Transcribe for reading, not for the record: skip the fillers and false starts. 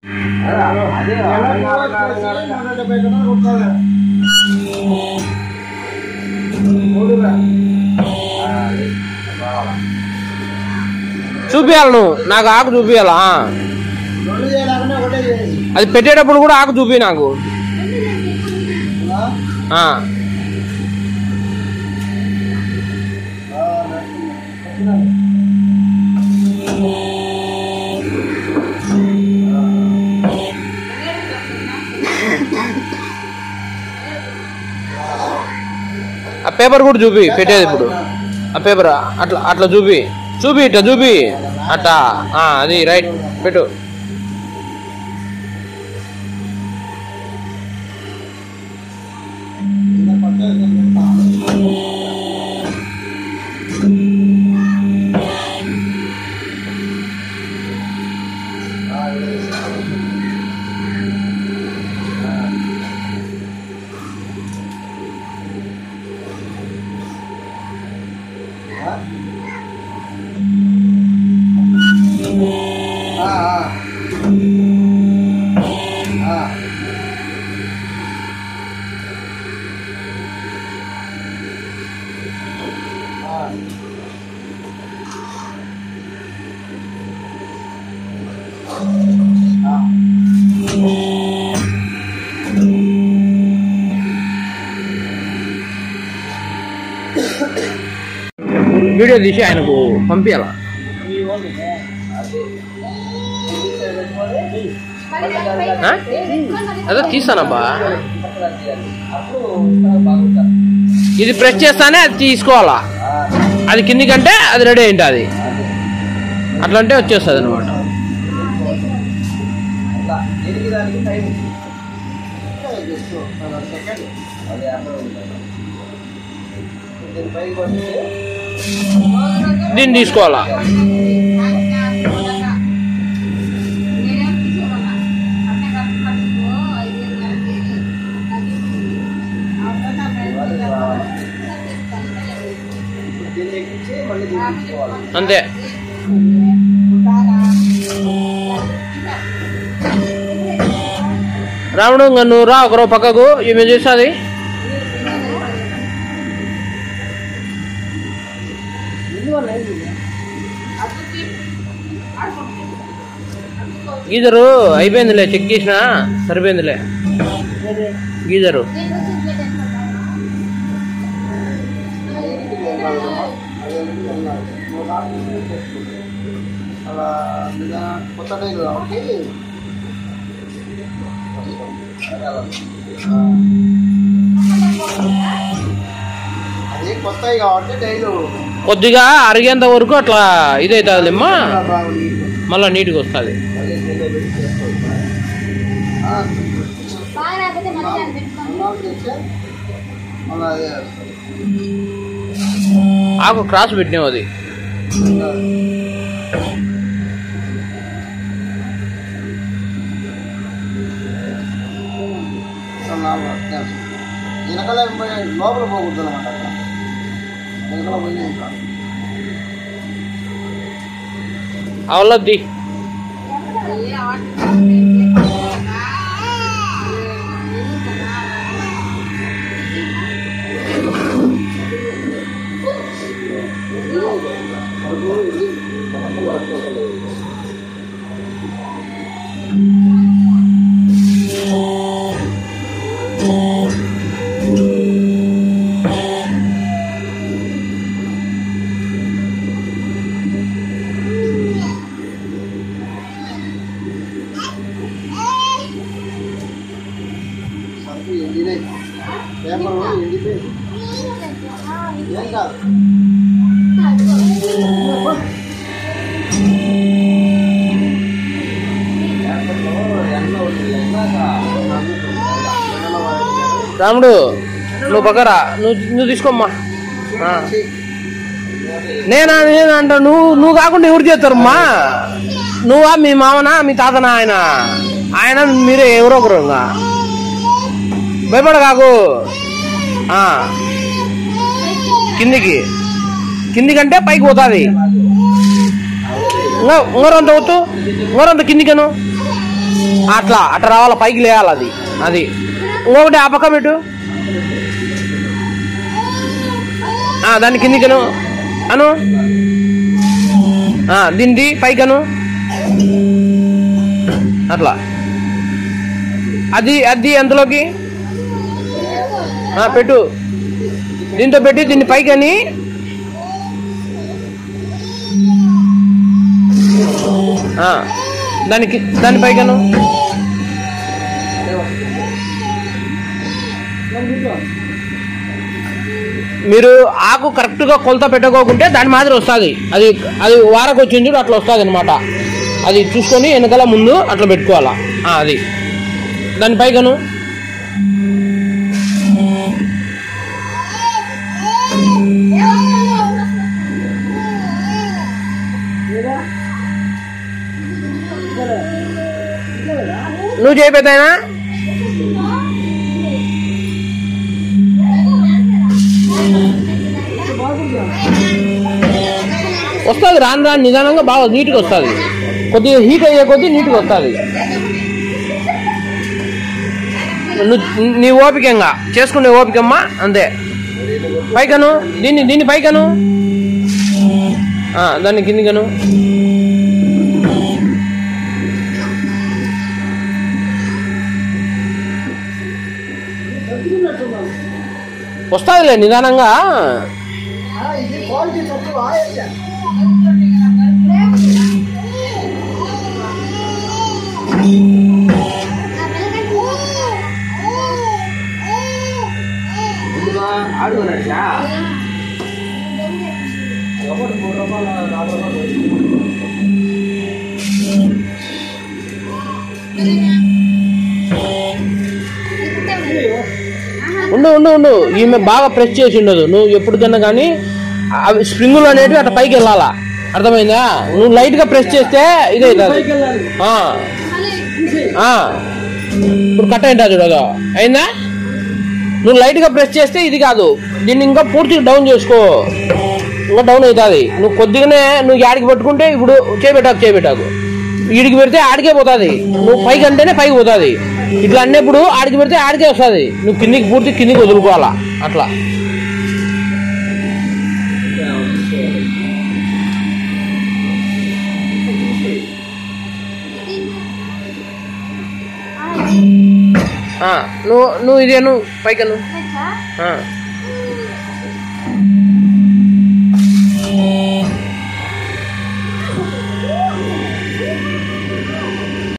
చూపియాలి నువ్వు నాకు ఆకు చూపియాలా అది పెట్టేటప్పుడు కూడా ఆకు చూపి నాకు ఆ పేపర్ కూడా చూపి పెట్టేది ఇప్పుడు ఆ పేపర్ అట్లా అట్లా చూపి ఇట్లా చూపి అట్టా అది రైట్ పెట్టు వీడియో తీసి ఆయనకు పంపించాలా అదే తీస్తానబ్బా ఇది ప్రెస్ చేస్తానే అది తీసుకోవాలా అది కిందికంటే అది రెడీ అయింది అది అట్లా అంటే వచ్చేస్తుంది అనమాట దీన్ని తీసుకోవాలా అంతే రాముడు నువ్వు రా ఒకరో పక్కకు ఈమె చేస్తుంది గీజరు అయిపోయిందిలే చెక్ చేసినా సరిపోయిందిలే గీజరు కొద్దిగా అరిగేంత వరకు అట్లా ఇదవుతుందిమ్మా మళ్ళా నీట్గా వస్తుంది ఆకు క్రాస్ పెట్టినావు అది లోపల పోకూడదు అనమాట అవలద్ది రాముడు నువ్వు పక్కరా నువ్వు తీసుకోమ్మా నేనంట నువ్వు కాకుండా ఎవరు చేస్తారమ్మా నువ్వా మీ మామనా మీ తాతనా ఆయన మీరే ఎవరో ఒకరు ఇంకా భయపడకాకు కిందికంటే పైకి పోతుంది ఇంకోరంత వద్దు ఇంకోరంత కిందికను అట్లా అట్లా రావాలా, పైకి లేయాలి అది. అది ఇంకొకటి ఆ పక్క పెట్టు. దాన్ని కిందికను అను. దీన్ని పైకను అట్లా. అది అది అందులోకి పెట్టు. దీంతో పెట్టి దీన్ని పైకని దాని పైకను. మీరు ఆకు కరెక్ట్గా కొలత పెట్టుకోకుంటే దాని మాదిరి వస్తుంది. అది అది వారకు వచ్చింది చూడు, అట్లా వస్తుంది అనమాట. అది చూసుకొని వెనకాల ముందు అట్లా పెట్టుకోవాలా. అది దాని పైకను. నువ్వు చేయిపోతాయినా వస్తుంది. రాను రాను నిదానంగా బాగా నీట్గా వస్తుంది. కొద్దిగా హీట్ అయ్యే కొద్దీ నీట్గా వస్తుంది. నీ ఓపికంగా చేసుకునే ఓపికమ్మా అంతే. పైకను దీన్ని పైకను, దాన్ని కిందికను. వస్తుందిలే నిదానంగా. ఉండు ఉండు ఉండు. ఈమె బాగా ప్రెస్ చేసి ఉండదు. నువ్వు ఎప్పటికన్నా కానీ అవి స్ప్రింగులు అనేటివి అట్లా పైకి వెళ్ళాలా, అర్థమైందా? నువ్వు లైట్గా ప్రెస్ చేస్తే ఇదే ఇప్పుడు కట్ అయిందా చూడదు, అయిందా? నువ్వు లైట్గా ప్రెస్ చేస్తే ఇది కాదు, దీన్ని ఇంకా పూర్తిగా డౌన్ చేసుకో, ఇంకా డౌన్ అవుతుంది. నువ్వు కొద్దిగానే నువ్వు యాడికి పట్టుకుంటే ఇప్పుడు చేయబెట్టాకు ఈడికి పెడితే ఆడికే పోతుంది. నువ్వు పైకి అంటేనే పైకి పోతుంది. ఇట్లా అన్నప్పుడు ఆడికి పెడితే ఆడికే వస్తుంది. నువ్వు కిందికి పూర్తి కిందికి వదులుకోవాలా అట్లా. నువ్వు ఇదే నువ్వు పైకను